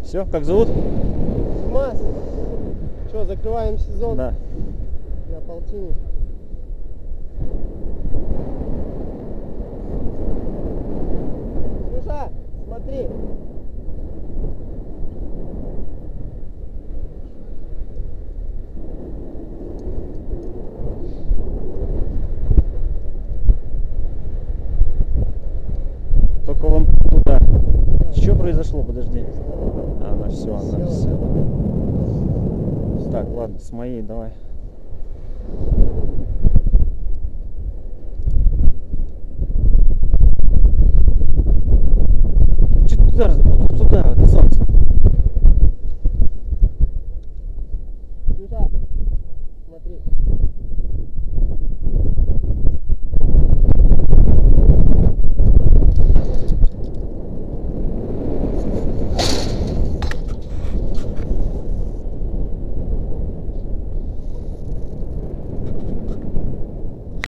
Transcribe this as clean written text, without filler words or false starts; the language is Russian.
Все, как зовут? Димас. Что, закрываем сезон? Да. На полтинник. Слушай, смотри. Только вон туда. Что произошло? Подожди. Она все, она все. Так, ладно, с моей давай. Че ты туда